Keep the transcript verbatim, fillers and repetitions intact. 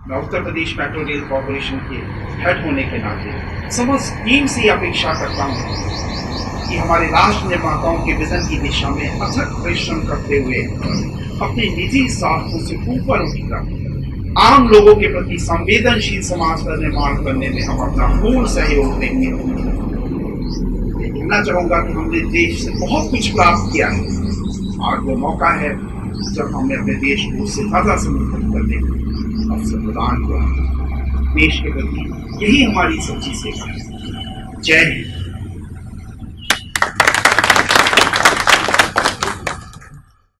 मैं Uttar Pradesh metro rail corporation के head होने के नाते समस्त टीम से अपेक्षा करता हूँ कि हमारे राष्ट्र निर्माताओं के विजन की दिशा में अथक परिश्रम करते हुए अपने निजी स्वार्थों से ऊपर उठकर आम लोगों के प्रति संवेदनशील समाज का निर्माण करने में हम अपना पूर्ण सहयोग देंगे। कहना चाहूंगा कि हमने देश से बहुत कुछ प्राप्त किया है और वो मौका है जब हमने अपने देश को उससे ज्यादा समृद्ध करने का अवसर प्रदान हुआ। देश के प्रति यही हमारी सच्ची सेवा है। जय हिंद।